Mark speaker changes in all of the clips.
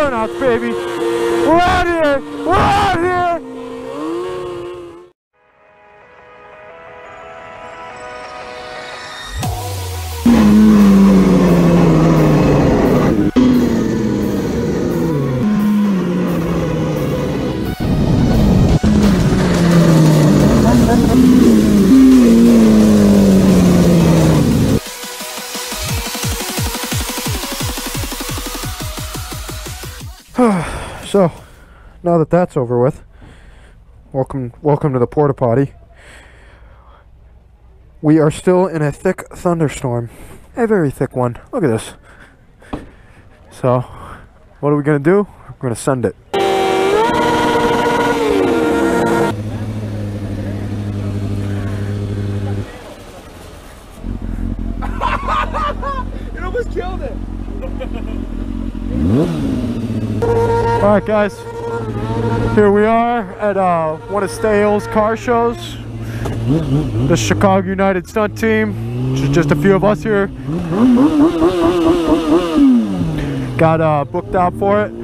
Speaker 1: burnouts, baby. We're out here. We're out here. So, now that that's over with, welcome to the porta potty. We are still in a thick thunderstorm, a very thick one. Look at this. So, what are we gonna do? We're gonna send it.
Speaker 2: It almost killed it.
Speaker 1: Alright guys, here we are at one of Stale's car shows. The Chicago United Stunt Team, which is just a few of us here. Got booked out for it.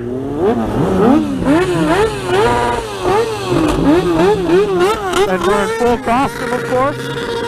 Speaker 1: And we're in full costume, of course.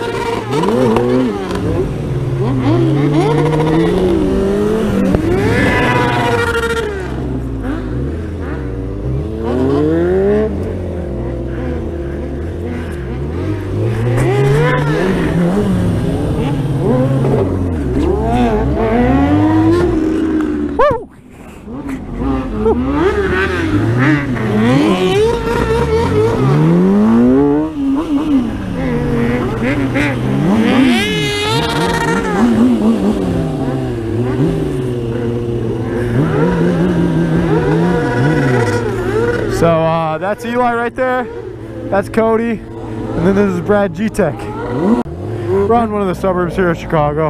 Speaker 1: So that's Eli right there, that's Cody, and then this is Brad G-Tech. We're on one of the suburbs here of Chicago.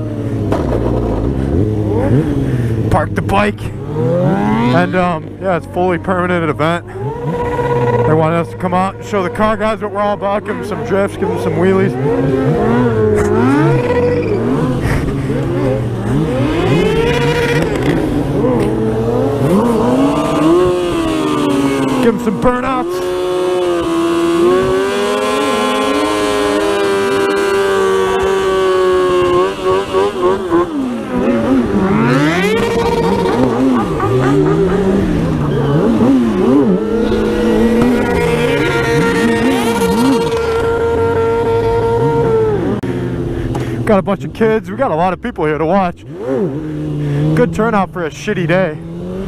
Speaker 1: Parked the bike, and yeah, it's a fully permanent event. They wanted us to come out and show the car guys what we're all about, give them some drifts, give them some wheelies. Give them some burnouts. Got a bunch of kids. We got a lot of people here to watch. Good turnout for a shitty day.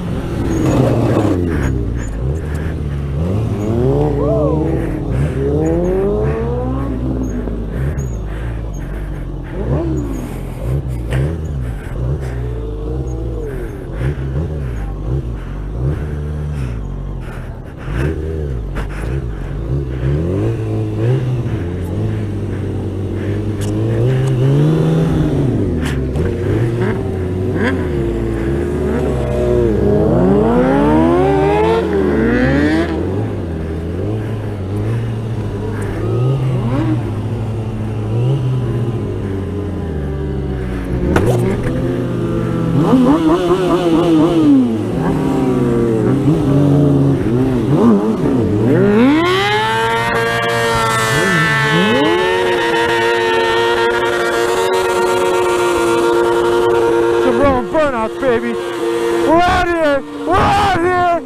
Speaker 1: Burnouts, baby. We're out here. We're out here.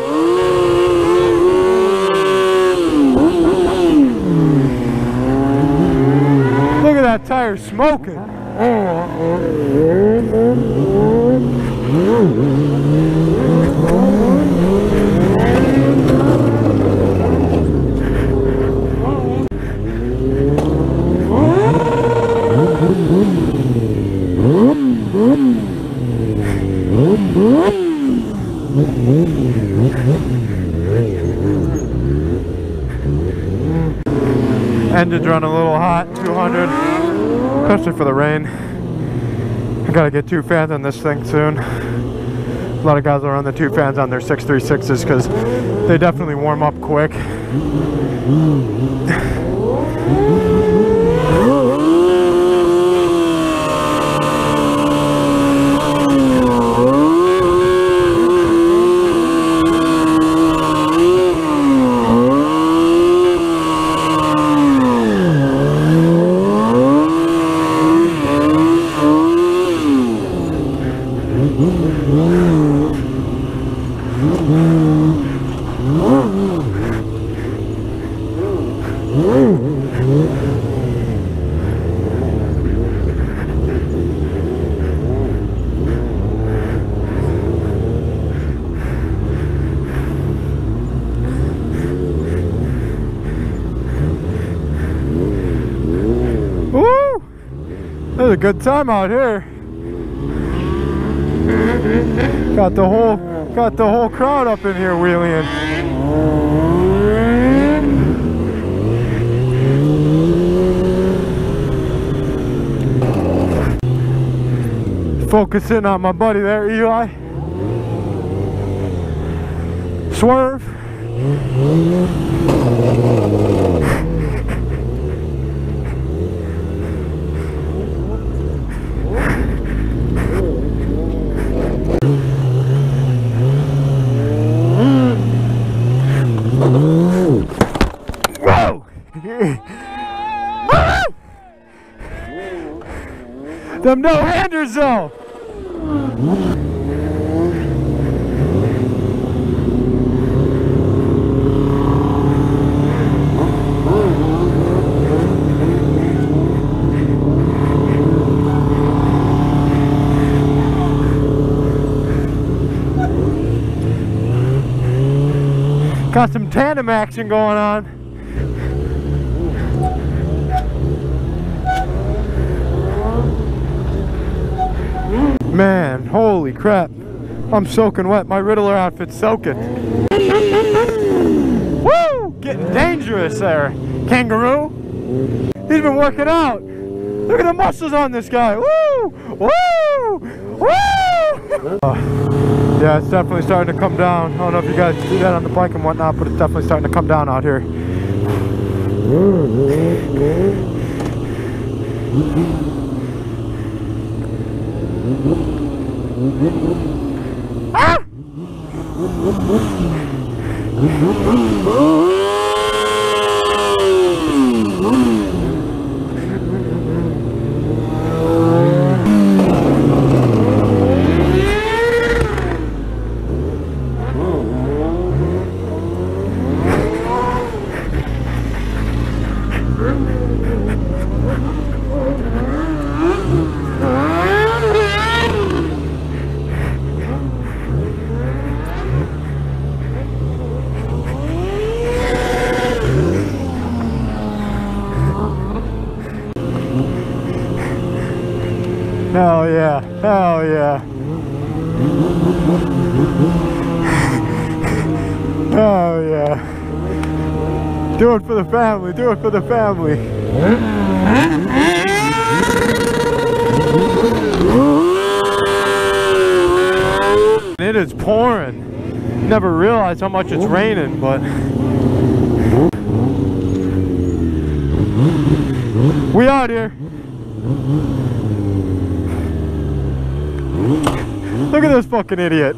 Speaker 1: Look at that tire smoking. Engine's running a little hot, 200, especially for the rain. I gotta get 2 fans on this thing soon. A lot of guys will run the 2 fans on their 636s because they definitely warm up quick. Woo! There's a good time out here. Got the whole crowd up in here wheeling. Focusing on my buddy there, Eli. Swerve. Whoa! Them no-handers though! Got some tandem action going on. Man, holy crap. I'm soaking wet. My Riddler outfit's soaking. Woo! Getting dangerous there, kangaroo. He's been working out. Look at the muscles on this guy. Woo! Woo! Woo! Yeah, it's definitely starting to come down. I don't know if you guys see that on the bike and whatnot, but it's definitely starting to come down out here. Ah! Hell yeah, hell yeah. Oh yeah. Do it for the family, do it for the family. It is pouring. Never realized how much it's raining, but we out here. Look at this fucking idiot.